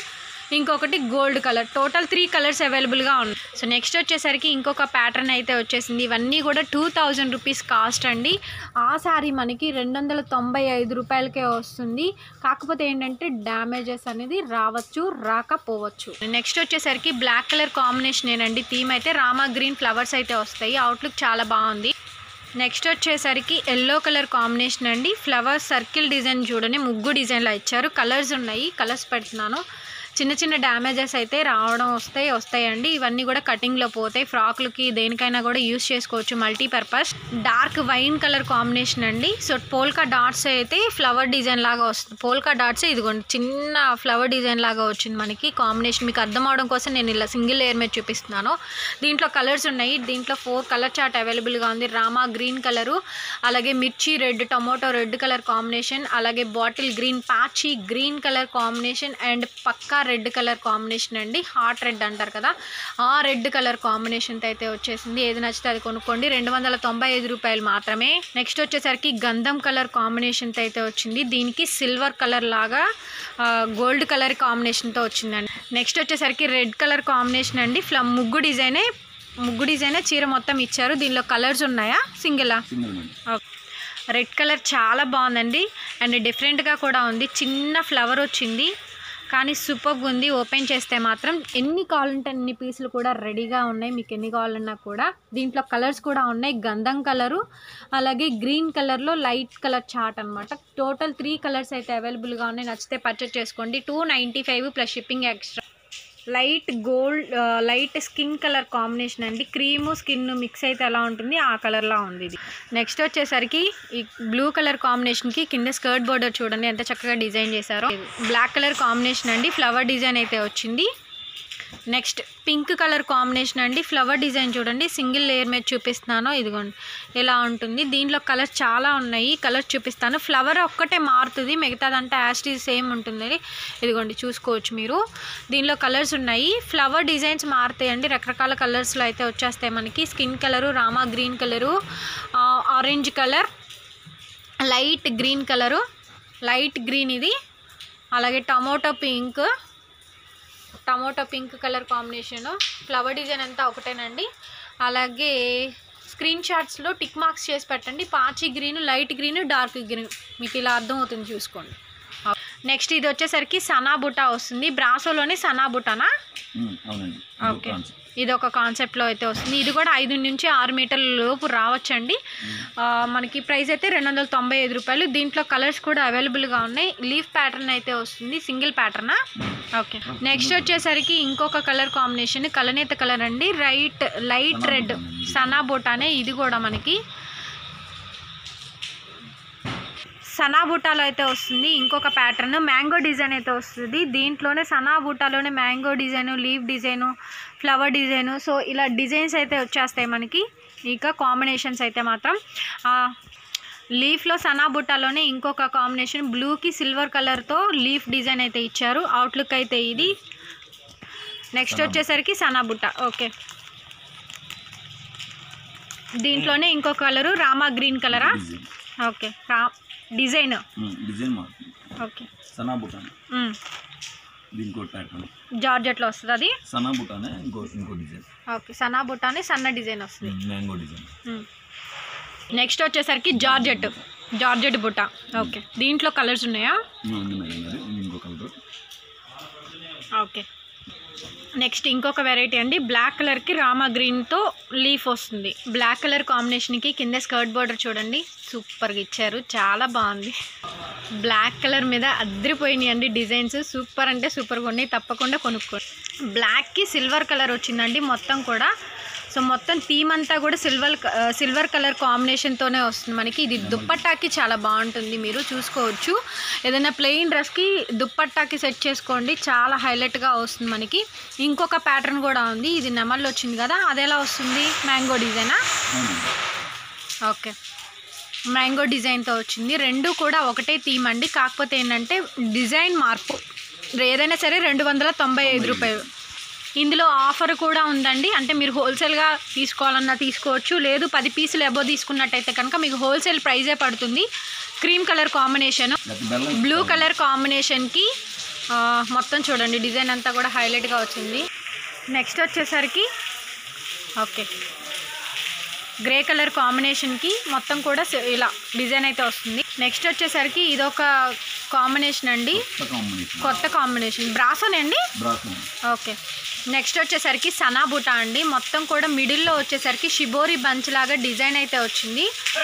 ఇంకొకటి gold colour. Total three colours అవైలబుల్గా ఉన్నాయి. సో నెక్స్ట్ వచ్చేసరికి ఇంకొక ప్యాటర్న్ అయితే వచ్చేసింది. ఇవన్నీ కూడా టూ థౌజండ్ రూపీస్ కాస్ట్ అండి. ఆ శారీ మనకి రెండు వందల తొంభై ఐదు రూపాయలకే వస్తుంది. కాకపోతే ఏంటంటే డ్యామేజెస్ అనేది రావచ్చు, రాకపోవచ్చు. నెక్స్ట్ వచ్చేసరికి బ్లాక్ కలర్ కాంబినేషన్ ఏనండి. థీమ్ అయితే రామా గ్రీన్ ఫ్లవర్స్ అయితే వస్తాయి. అవుట్లుక్ చాలా బాగుంది. నెక్స్ట్ వచ్చేసరికి ఎల్లో కలర్ కాంబినేషన్ అండి. ఫ్లవర్ సర్కిల్ డిజైన్ చూడండి, ముగ్గు డిజైన్లో ఇచ్చారు. కలర్స్ ఉన్నాయి, కలర్స్ పెడుతున్నాను. చిన్న చిన్న డ్యామేజెస్ అయితే రావడం వస్తాయి వస్తాయండి. ఇవన్నీ కూడా కటింగ్లో పోతాయి. ఫ్రాక్లకి దేనికైనా కూడా యూస్ చేసుకోవచ్చు, multipurpose. Dark wine colour combination అండి. సో పోల్కా డాట్స్ అయితే ఫ్లవర్ డిజైన్ లాగా వస్తుంది. పోల్కా డాట్స్ ఇదిగోండి చిన్న ఫ్లవర్ డిజైన్ లాగా వచ్చింది మనకి కాంబినేషన్. మీకు అర్థం అవడం కోసం నేను ఇలా సింగిల్ లేయర్ మీద చూపిస్తున్నాను. దీంట్లో కలర్స్ ఉన్నాయి. దీంట్లో ఫోర్ కలర్ చార్ట్ అవైలబుల్గా ఉంది. రామా గ్రీన్ కలరు, అలాగే మిర్చి red, tomato red colour combination, అలాగే బాటిల్ గ్రీన్, పాచి గ్రీన్ కలర్ కాంబినేషన్ అండ్ పక్కా రెడ్ కలర్ కాంబినేషన్ అండి. హాట్ రెడ్ అంటారు కదా, ఆ రెడ్ కలర్ కాంబినేషన్ అయితే వచ్చేసింది. ఏది నచ్చితే అది కొనుక్కోండి. రెండు వందల తొంభై ఐదు రూపాయలు మాత్రమే. నెక్స్ట్ వచ్చేసరికి గంధం కలర్ కాంబినేషన్ అయితే వచ్చింది. దీనికి సిల్వర్ కలర్ లాగా గోల్డ్ కలర్ కాంబినేషన్తో వచ్చిందండి. నెక్స్ట్ వచ్చేసరికి రెడ్ కలర్ కాంబినేషన్ అండి. ఫ్ల ముగ్గు డిజైనే ముగ్గు డిజైనే చీర మొత్తం ఇచ్చారు. దీనిలో కలర్స్ ఉన్నాయా? సింగిలా? ఓకే. రెడ్ కలర్ చాలా బాగుందండి అండ్ డిఫరెంట్గా కూడా ఉంది. చిన్న ఫ్లవర్ వచ్చింది కానీ సూపర్గా ఉంది. ఓపెన్ చేస్తే మాత్రం ఎన్ని కావాలంటే అన్ని పీసులు కూడా రెడీగా ఉన్నాయి. మీకు ఎన్ని కావాలన్నా కూడా. దీంట్లో కలర్స్ కూడా ఉన్నాయి. గంధం కలరు, అలాగే గ్రీన్ కలర్లో లైట్ కలర్ చార్ట్ అనమాట. టోటల్ త్రీ కలర్స్ అయితే అవైలబుల్గా ఉన్నాయి. నచ్చితే పర్చేస్ చేసుకోండి. Two ninety five plus shipping extra. Light gold light skin colour combination అండి. క్రీము స్కిన్ మిక్స్ అయితే ఎలా ఉంటుంది ఆ కలర్లా ఉంది ఇది. నెక్స్ట్ వచ్చేసరికి ఈ బ్లూ కలర్ కాంబినేషన్కి కింద స్కర్ట్ బోర్డర్ చూడండి ఎంత చక్కగా డిజైన్ చేశారో. బ్లాక్ కలర్ కాంబినేషన్ అండి. ఫ్లవర్ డిజైన్ అయితే వచ్చింది. నెక్స్ట్ పింక్ కలర్ కాంబినేషన్ అండి. ఫ్లవర్ డిజైన్ చూడండి, సింగిల్ లేయర్ మీద చూపిస్తున్నాను. ఇదిగోండి ఎలా ఉంటుంది. దీంట్లో కలర్స్ చాలా ఉన్నాయి, కలర్స్ చూపిస్తాను. ఫ్లవర్ ఒక్కటే మారుతుంది, మిగతాదంటే యాస్టీజ్ సేమ్ ఉంటుంది. ఇదిగోండి చూసుకోవచ్చు మీరు. దీనిలో కలర్స్ ఉన్నాయి. ఫ్లవర్ డిజైన్స్ మారుతాయండి, రకరకాల కలర్స్లో అయితే వచ్చేస్తాయి మనకి. Skin colour, Rama green colour, orange colour, light green colour, light green ఇది, అలాగే tomato pink, tomato pink colour combination. Flower design అంతా ఒకటేనండి. అలాగే స్క్రీన్ షాట్స్లో టిక్ మార్క్స్ చేసి పెట్టండి. పాచి green, light green, dark green, మీకు ఇలా అర్థం అవుతుంది చూసుకోండి. నెక్స్ట్ ఇది వచ్చేసరికి సనా బుటా వస్తుంది. బ్రాసోలోనే సనా బుటానా? ఓకే, ఇది ఒక కాన్సెప్ట్లో అయితే వస్తుంది. ఇది కూడా ఐదు నుంచి ఆరు మీటర్ల లోపు రావచ్చండి. మనకి ప్రైస్ అయితే రెండు వందల తొంభై ఐదు రూపాయలు. దీంట్లో కలర్స్ కూడా అవైలబుల్గా ఉన్నాయి. లీఫ్ ప్యాటర్న్ అయితే వస్తుంది, సింగిల్ ప్యాటర్నా? ఓకే. నెక్స్ట్ వచ్చేసరికి ఇంకొక కలర్ కాంబినేషన్ కలనేత కలర్ అండి. రైట్ లైట్ రెడ్ సనా బుటానే ఇది కూడా మనకి సనా బుటాలో అయితే వస్తుంది. ఇంకొక ప్యాటర్న్ మ్యాంగో డిజైన్ అయితే వస్తుంది. దీంట్లోనే సనా బుటాలోనే mango design, leaf design, flower design, so ఇలా డిజైన్స్ అయితే వచ్చేస్తాయి మనకి. ఇక కాంబినేషన్స్ అయితే మాత్రం లీఫ్లో సనా బుటాలోనే ఇంకొక కాంబినేషన్ బ్లూకి సిల్వర్ కలర్తో లీఫ్ డిజైన్ అయితే ఇచ్చారు. అవుట్లుక్ అయితే ఇది. నెక్స్ట్ వచ్చేసరికి సనా బుట్ట. ఓకే, దీంట్లోనే ఇంకొక కలరు రామా గ్రీన్ కలరా? ఓకే, రా డిజైన్ డిజైన్ ఓకే. సనా బుటానే ఇంకో ప్యాటర్న్ జార్జెట్లో వస్తుంది అది. సనా బుటానే ఇంకో ఇంకో డిజైన్. ఓకే, సనా బుటానే సన్న డిజైన్ వస్తుంది, మ్యాంగో డిజైన్. నెక్స్ట్ వచ్చేసరికి జార్జెట్ జార్జెట్ బుట్ట. ఓకే, దీంట్లో కలర్స్ ఉన్నాయా? ఇంకో కలర్. ఓకే, నెక్స్ట్ ఇంకొక వెరైటీ అండి. బ్లాక్ కలర్కి రామా గ్రీన్తో లీఫ్ వస్తుంది. బ్లాక్ కలర్ కాంబినేషన్కి కింద స్కర్ట్ బార్డర్ చూడండి, సూపర్గా ఇచ్చారు, చాలా బాగుంది. బ్లాక్ కలర్ మీద అద్దరిపోయినాయి అండి డిజైన్స్. సూపర్ అంటే సూపర్గా ఉన్నాయి, తప్పకుండా కొనుక్కోండి. బ్లాక్కి సిల్వర్ కలర్ వచ్చిందండి మొత్తం కూడా. సో మొత్తం థీమ్ అంతా కూడా సిల్వర్ సిల్వర్ కలర్ కాంబినేషన్తోనే వస్తుంది మనకి. ఇది దుప్పట్టాకి చాలా బాగుంటుంది, మీరు చూసుకోవచ్చు. ఏదైనా ప్లెయిన్ డ్రెస్కి దుప్పట్టాకి సెట్ చేసుకోండి, చాలా హైలైట్గా వస్తుంది మనకి. ఇంకొక ప్యాటర్న్ కూడా ఉంది, ఇది నెమల్లో వచ్చింది కదా, అది ఎలా వస్తుంది? మ్యాంగో డిజైనా? ఓకే, మ్యాంగో డిజైన్తో వచ్చింది. రెండు కూడా ఒకటే థీమ్ అండి, కాకపోతే ఏంటంటే డిజైన్ మార్పు. ఏదైనా సరే రెండు వందల తొంభై ఐదు రూపాయలు. ఇందులో ఆఫర్ కూడా ఉందండి, అంటే మీరు హోల్సేల్గా తీసుకోవాలన్నా తీసుకోవచ్చు, లేదు పది పీసులు ఎబో తీసుకున్నట్టయితే కనుక మీకు హోల్సేల్ ప్రైజే పడుతుంది. Cream colour combination, blue colour కాంబినేషన్కి మొత్తం చూడండి డిజైన్ అంతా కూడా హైలైట్గా వచ్చింది. నెక్స్ట్ వచ్చేసరికి ఓకే గ్రే కలర్ కాంబినేషన్కి మొత్తం కూడా ఇలా డిజైన్ అయితే వస్తుంది. నెక్స్ట్ వచ్చేసరికి ఇదొక కాంబినేషన్ అండి, కొత్త కాంబినేషన్ బ్రాసోనే అండి. ఓకే నెక్స్ట్ వచ్చేసరికి సనా బుటా అండి. మొత్తం కూడా మిడిల్లో వచ్చేసరికి షిబోరి బంచ్ లాగా డిజైన్ అయితే వచ్చింది.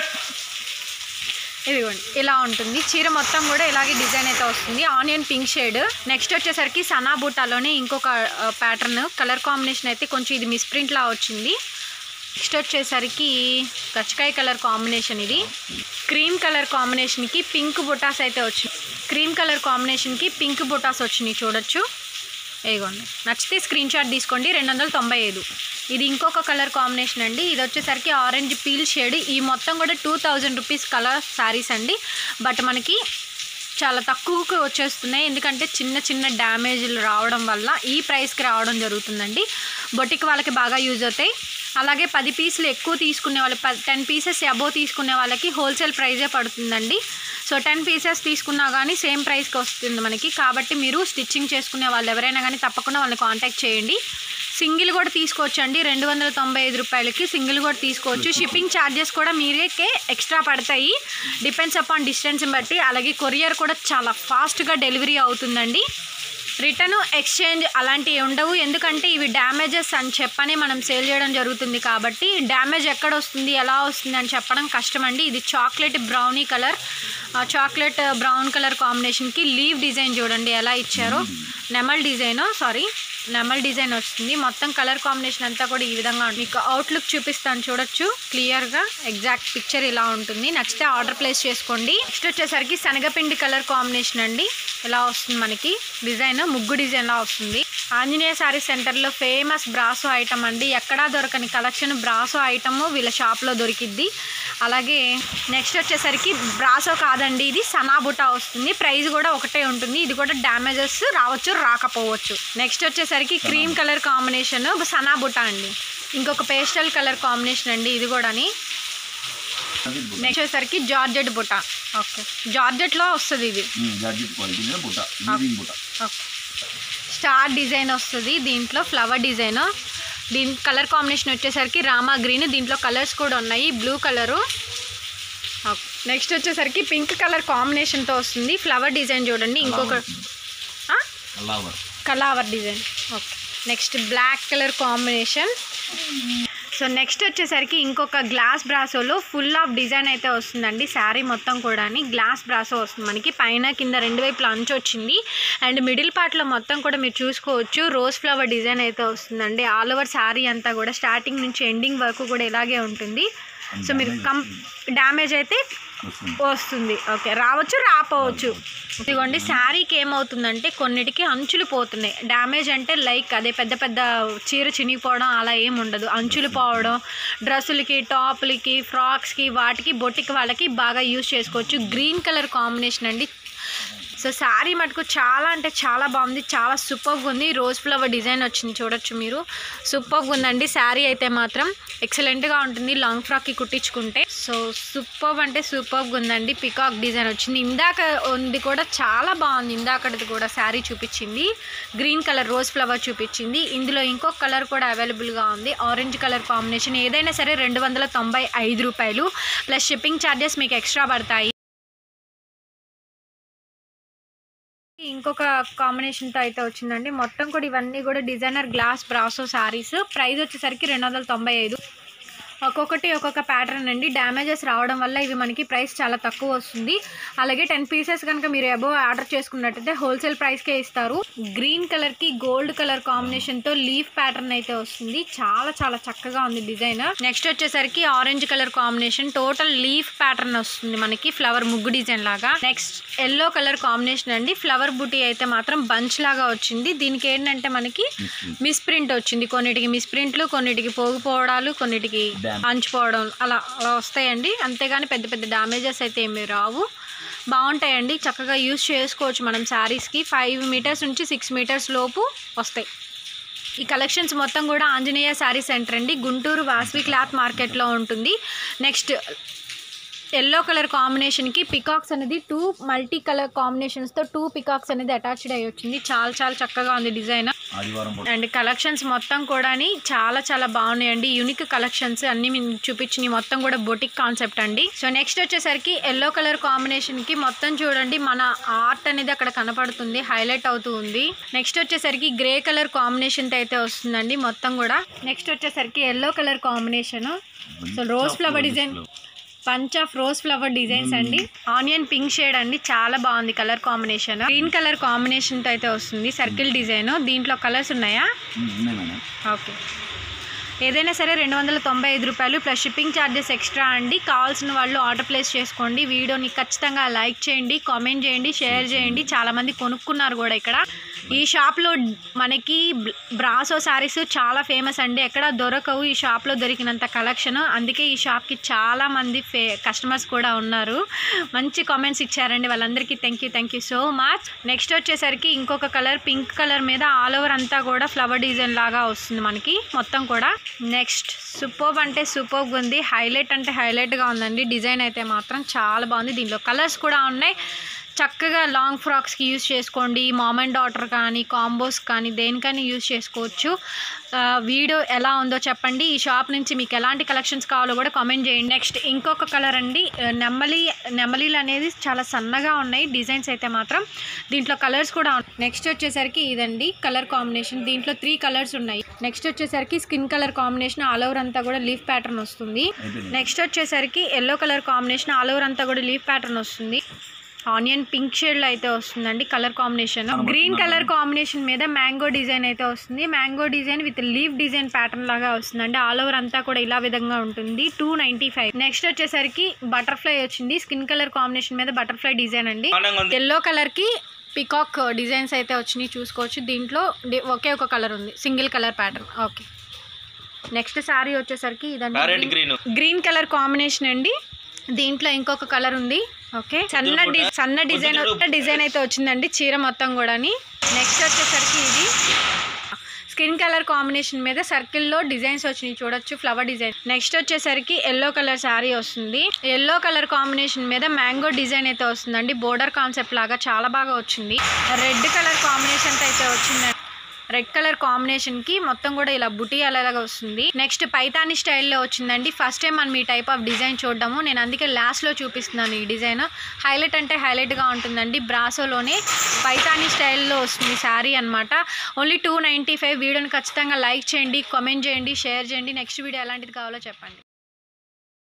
ఇదిగోండి ఇలా ఉంటుంది చీర మొత్తం కూడా ఇలాగే డిజైన్ అయితే వస్తుంది, ఆనియన్ పింక్ షేడ్. నెక్స్ట్ వచ్చేసరికి సనా బుటాలోనే ఇంకొక ప్యాటర్న్ కలర్ కాంబినేషన్ అయితే కొంచెం ఇది మిస్ ప్రింట్ లా వచ్చింది. నెక్స్ట్ వచ్చేసరికి గచ్చకాయ కలర్ కాంబినేషన్, ఇది క్రీమ్ కలర్ కాంబినేషన్కి పింక్ బుటాస్ అయితే వచ్చింది. క్రీమ్ కలర్ కాంబినేషన్కి పింక్ బుటాస్ వచ్చినాయి చూడొచ్చు. ఇదిగోండి నచ్చితే స్క్రీన్ షాట్ తీసుకోండి. రెండు వందల తొంభై ఐదు. ఇది ఇంకొక కలర్ కాంబినేషన్ అండి, ఇది వచ్చేసరికి ఆరెంజ్ పీల్ షేడ్. ఈ మొత్తం కూడా two thousand rupees colour sarees అండి. బట్ మనకి చాలా తక్కువకు వచ్చేస్తున్నాయి, ఎందుకంటే చిన్న చిన్న డ్యామేజ్లు రావడం వల్ల ఈ ప్రైస్కి రావడం జరుగుతుందండి. బొటిక్ వాళ్ళకి బాగా యూజ్ అవుతాయి. అలాగే పది పీసులు ఎక్కువ తీసుకునే వాళ్ళు, టెన్ పీసెస్ అబోవ్ తీసుకునే వాళ్ళకి హోల్సేల్ ప్రైజే పడుతుందండి. సో టెన్ పీసెస్ తీసుకున్నా కానీ సేమ్ ప్రైస్కి వస్తుంది మనకి. కాబట్టి మీరు స్టిచ్చింగ్ చేసుకునే వాళ్ళు ఎవరైనా కానీ తప్పకుండా వాళ్ళని కాంటాక్ట్ చేయండి. సింగిల్ కూడా తీసుకోవచ్చండి, రెండు వందల తొంభై ఐదు రూపాయలకి సింగిల్ కూడా తీసుకోవచ్చు. షిప్పింగ్ ఛార్జెస్ కూడా మీరేకే ఎక్స్ట్రా పడతాయి, డిపెండ్స్ అపాన్ డిస్టెన్స్ని బట్టి. అలాగే కొరియర్ కూడా చాలా ఫాస్ట్గా డెలివరీ అవుతుందండి. రిటర్న్ ఎక్స్చేంజ్ అలాంటివి ఉండవు, ఎందుకంటే ఇవి డ్యామేజెస్ అని చెప్పని మనం సేల్ చేయడం జరుగుతుంది. కాబట్టి డ్యామేజ్ ఎక్కడ వస్తుంది ఎలా వస్తుంది అని చెప్పడం కష్టం అండి. ఇది chocolate brownie colour, chocolate brown colour కాంబినేషన్కి లీవ్ డిజైన్ చూడండి ఎలా ఇచ్చారో, నెమల్ డిజైన్ సారీ నెమల్ డిజైన్ వస్తుంది. మొత్తం కలర్ కాంబినేషన్ అంతా కూడా ఈ విధంగా ఉంటుంది. మీకు అవుట్లుక్ చూపిస్తాను చూడొచ్చు క్లియర్గా, ఎగ్జాక్ట్ పిక్చర్ ఇలా ఉంటుంది. నచ్చితే ఆర్డర్ ప్లేస్ చేసుకోండి. నెక్స్ట్ వచ్చేసరికి శనగపిండి కలర్ కాంబినేషన్ అండి, ఇలా వస్తుంది మనకి డిజైన్, ముగ్గు డిజైన్లా వస్తుంది. ఆంజనేయ శారీ సెంటర్లో ఫేమస్ బ్రాసో ఐటమ్ అండి, ఎక్కడా దొరకని కలెక్షన్ బ్రాసో ఐటమ్ వీళ్ళ షాప్లో దొరికిద్ది. అలాగే నెక్స్ట్ వచ్చేసరికి బ్రాసో కాదండి, ఇది సనా బుటా వస్తుంది. ప్రైస్ కూడా ఒకటే ఉంటుంది, ఇది కూడా డ్యామేజెస్ రావచ్చు రాకపోవచ్చు. నెక్స్ట్ వచ్చేసరికి క్రీమ్ కలర్ కాంబినేషన్ సనా బుటా అండి, ఇంకొక పేస్టల్ కలర్ కాంబినేషన్ అండి ఇది కూడాని. నెక్స్ట్ వచ్చేసరికి జార్జెట్ బుటా, ఓకే జార్జెట్లో వస్తుంది ఇది, స్టార్ డిజైన్ వస్తుంది దీంట్లో, ఫ్లవర్ డిజైన్. దీని కలర్ కాంబినేషన్ వచ్చేసరికి రామా గ్రీన్, దీంట్లో కలర్స్ కూడా ఉన్నాయి, బ్లూ కలరు. నెక్స్ట్ వచ్చేసరికి పింక్ కలర్ కాంబినేషన్తో వస్తుంది, ఫ్లవర్ డిజైన్ చూడండి, ఇంకొక కలావర్ design. Okay next black colour combination. So next వచ్చేసరికి ఇంకొక గ్లాస్ బ్రాసోలో ఫుల్ ఆఫ్ డిజైన్ అయితే వస్తుందండి. శారీ మొత్తం కూడా గ్లాస్ బ్రాసో వస్తుంది మనకి, పైన కింద రెండు వైపుల అంచు వచ్చింది. అండ్ మిడిల్ పార్ట్లో మొత్తం కూడా మీరు చూసుకోవచ్చు రోజ్ ఫ్లవర్ డిజైన్ అయితే వస్తుందండి. ఆల్ ఓవర్ శారీ అంతా కూడా స్టార్టింగ్ నుంచి ఎండింగ్ వరకు కూడా ఇలాగే ఉంటుంది. సో మీరు కం డ్యామేజ్ అయితే వస్తుంది, ఓకే రావచ్చు రాపోవచ్చు. ఇదిగోండి శారీకి ఏమవుతుందంటే కొన్నిటికి అంచులు పోతున్నాయి, డ్యామేజ్ అంటే లైక్ అదే పెద్ద పెద్ద చీర చినిగిపోవడం అలా ఏమి ఉండదు. అంచులు పోవడం డ్రెస్సులకి, టాప్లకి, ఫ్రాక్స్కి, వాటికి బొటిక్ వాళ్ళకి బాగా యూజ్ చేసుకోవచ్చు. గ్రీన్ కలర్ కాంబినేషన్ అండి. సో శారీ మటుకు చాలా అంటే చాలా బాగుంది, చాలా సూపర్గా ఉంది. రోజ్ ఫ్లవర్ డిజైన్ వచ్చింది చూడొచ్చు మీరు, సూపర్గా ఉందండి. శారీ అయితే మాత్రం ఎక్సలెంట్గా ఉంటుంది లాంగ్ ఫ్రాక్కి కుట్టించుకుంటే. సో సూపర్ అంటే సూపర్గా ఉందండి. పికాక్ డిజైన్ వచ్చింది, ఇందాక ఉంది కూడా చాలా బాగుంది. ఇందాకది కూడా శారీ చూపించింది గ్రీన్ కలర్ రోజ్ ఫ్లవర్ చూపించింది. ఇందులో ఇంకొక కలర్ కూడా అవైలబుల్గా ఉంది, ఆరెంజ్ కలర్ కాంబినేషన్. ఏదైనా సరే రెండు వందల తొంభై ఐదు రూపాయలు ప్లస్ షిప్పింగ్ ఛార్జెస్ మీకు ఎక్స్ట్రా పడతాయి. ఇంకొక కాంబినేషన్తో అయితే వచ్చిందండి. మొత్తం కూడా ఇవన్నీ కూడా designer glass brasso sarees. Price వచ్చేసరికి రెండు వందల తొంభై ఐదు. ఒక్కొక్కటి ఒక్కొక్క ప్యాటర్న్ అండి. డ్యామేజెస్ రావడం వల్ల ఇవి మనకి ప్రైస్ చాలా తక్కువ వస్తుంది. అలాగే టెన్ పీసెస్ కనుక మీరు అబోవ్ ఆర్డర్ చేసుకున్నట్టయితే హోల్సేల్ ప్రైస్కే ఇస్తారు. గ్రీన్ కలర్కి గోల్డ్ కలర్ కాంబినేషన్తో లీఫ్ ప్యాటర్న్ అయితే వస్తుంది, చాలా చాలా చక్కగా ఉంది డిజైన్. నెక్స్ట్ వచ్చేసరికి orange colour combination, total leaf pattern వస్తుంది మనకి, ఫ్లవర్ ముగ్గు డిజైన్ లాగా. నెక్స్ట్ ఎల్లో కలర్ కాంబినేషన్ అండి, ఫ్లవర్ బుటీ అయితే మాత్రం బంచ్ లాగా వచ్చింది. దీనికి ఏంటంటే మనకి మిస్ ప్రింట్ వచ్చింది, కొన్నిటికి మిస్ ప్రింట్లు, కొన్నిటికి పోగుపోవడాలు, కొన్నిటికి అంచుపోవడం అలా అలా వస్తాయండి. అంతేగాని పెద్ద పెద్ద డ్యామేజెస్ అయితే ఏమీ రావు, బాగుంటాయండి. చక్కగా యూజ్ చేసుకోవచ్చు మనం శారీస్కి. ఫైవ్ మీటర్స్ నుంచి సిక్స్ మీటర్స్ లోపు వస్తాయి. ఈ కలెక్షన్స్ మొత్తం కూడా ఆంజనేయ శారీ సెంటర్ అండి, గుంటూరు వాసవి క్లాత్ మార్కెట్లో ఉంటుంది. నెక్స్ట్ ఎల్లో కలర్ కాంబినేషన్కి పికాక్స్ అనేది టూ మల్టీ కలర్ కాంబినేషన్స్తో టూ పికాక్స్ అనేది అటాచ్డ్ అయ్యి వచ్చింది. చాలా చాలా చక్కగా ఉంది డిజైన్ అండ్ కలెక్షన్స్ మొత్తం కూడా చాలా చాలా బాగున్నాయండి. యూనిక్ కలెక్షన్స్ అన్ని చూపించినాయి. మొత్తం కూడా బొటిక్ కాన్సెప్ట్ అండి. సో నెక్స్ట్ వచ్చేసరికి ఎల్లో కలర్ కాంబినేషన్కి మొత్తం చూడండి మన ఆర్ట్ అనేది అక్కడ కనపడుతుంది, హైలైట్ అవుతూ ఉంది. నెక్స్ట్ వచ్చేసరికి గ్రే కలర్ కాంబినేషన్ అయితే వస్తుందండి మొత్తం కూడా. నెక్స్ట్ వచ్చేసరికి yellow colour combination, so rose flower design, bunch of rose flower designs అండి. ఆనియన్ పింక్ షేడ్ అండి, చాలా బాగుంది colour combination. Green colour combination తో అయితే వస్తుంది సర్కిల్ డిజైన్. దీంట్లో కలర్స్ ఉన్నాయా? ఓకే. ఏదైనా సరే రెండు వందల తొంభై ఐదు రూపాయలు ప్లస్ షిప్పింగ్ ఛార్జెస్ ఎక్స్ట్రా అండి. కావాల్సిన వాళ్ళు ఆర్డర్ ప్లేస్ చేసుకోండి. వీడియోని ఖచ్చితంగా లైక్ చేయండి, కామెంట్ చేయండి, షేర్ చేయండి. చాలామంది కొనుక్కున్నారు కూడా ఇక్కడ. ఈ షాప్లో మనకి బ్రాసో శారీస్ చాలా ఫేమస్ అండి. ఎక్కడ దొరకవు ఈ షాప్లో దొరికినంత కలెక్షన్. అందుకే ఈ షాప్కి చాలామంది ఫే కస్టమర్స్ కూడా ఉన్నారు. మంచి కామెంట్స్ ఇచ్చారండి, వాళ్ళందరికీ thank you thank you so much. Next వచ్చేసరికి ఇంకొక కలర్ పింక్ కలర్ మీద ఆల్ ఓవర్ అంతా కూడా ఫ్లవర్ డిజైన్ లాగా వస్తుంది మనకి మొత్తం కూడా. నెక్స్ట్ సూపర్బ్ అంటే సూపర్బ్ ఉంది, హైలైట్ అంటే హైలైట్గా ఉందండి. డిజైన్ అయితే మాత్రం చాలా బాగుంది. దీంట్లో కలర్స్ కూడా ఉన్నాయి. చక్కగా లాంగ్ ఫ్రాక్స్కి యూజ్ చేసుకోండి, మామ్ అండ్ డాటర్ కానీ కాంబోస్ కానీ దేనికైనా యూజ్ చేసుకోవచ్చు. వీడియో ఎలా ఉందో చెప్పండి. ఈ షాప్ నుంచి మీకు ఎలాంటి కలెక్షన్స్ కావాలో కూడా కామెంట్ చేయండి. నెక్స్ట్ ఇంకొక కలర్ అండి, నెమ్మలి నెమ్మలీలు అనేది చాలా సన్నగా ఉన్నాయి డిజైన్స్ అయితే మాత్రం. దీంట్లో కలర్స్ కూడా ఉన్నాయి. నెక్స్ట్ వచ్చేసరికి ఇదండి కలర్ కాంబినేషన్. దీంట్లో త్రీ కలర్స్ ఉన్నాయి. నెక్స్ట్ వచ్చేసరికి skin colour combination, all over అంతా కూడా లీఫ్ ప్యాటర్న్ వస్తుంది. నెక్స్ట్ వచ్చేసరికి yellow colour combination, all over అంతా కూడా లీఫ్ ప్యాటర్న్ వస్తుంది. ఆనియన్ పింక్ షేడ్ లో అయితే వస్తుందండి colour combination. Green colour combination మీద మ్యాంగో డిజైన్ అయితే వస్తుంది. Mango design with leaf design pattern లాగా వస్తుందండి. ఆల్ ఓవర్ అంతా కూడా ఇలా విధంగా ఉంటుంది. Two ninety five. నెక్స్ట్ వచ్చేసరికి బటర్ఫ్లై వచ్చింది. స్కిన్ కలర్ కాంబినేషన్ మీద బటర్ఫ్లై డిజైన్ అండి. ఎల్లో కలర్ కి పికాక్ డిజైన్స్ అయితే వచ్చినాయి చూసుకోవచ్చు. దీంట్లో ఒకే ఒక కలర్ ఉంది, single colour pattern. Okay. Next saree వచ్చేసరికి ఇదండి గ్రీన్ కలర్ కాంబినేషన్ అండి. దీంట్లో ఇంకొక కలర్ ఉంది. ఓకే. సన్న డి సన్న డిజైన్ డిజైన్ అయితే వచ్చిందండి చీర మొత్తం కూడా. నెక్స్ట్ వచ్చేసరికి ఇది స్కిన్ కలర్ కాంబినేషన్ మీద సర్కిల్లో డిజైన్స్ వచ్చినాయి చూడొచ్చు, ఫ్లవర్ డిజైన్. నెక్స్ట్ వచ్చేసరికి ఎల్లో కలర్ శారీ వస్తుంది. ఎల్లో కలర్ కాంబినేషన్ మీద మ్యాంగో డిజైన్ అయితే వస్తుందండి. బోర్డర్ కాన్సెప్ట్ లాగా చాలా బాగా వచ్చింది. రెడ్ కలర్ కాంబినేషన్ అయితే వచ్చిందండి. రెడ్ కలర్ కాంబినేషన్ కి మొత్తం కూడా ఇలా బుటీ అలాగా వస్తుంది. నెక్స్ట్ పైతాని స్టైల్లో వచ్చిందండి. ఫస్ట్ టైం మనం ఈ టైప్ ఆఫ్ డిజైన్ చూడడము, నేను అందుకే లాస్ట్ లో చూపిస్తున్నాను. ఈ డిజైన్ హైలైట్ అంటే హైలైట్ గా ఉంటుందండి. బ్రాసోలోనే పైతాని స్టైల్లో వస్తుంది శారీ అనమాట. Only two ninety five. వీడియోని ఖచ్చితంగా లైక్ చేయండి, కామెంట్ చేయండి, షేర్ చేయండి. నెక్స్ట్ వీడియో ఎలాంటిది కావాలో చెప్పండి.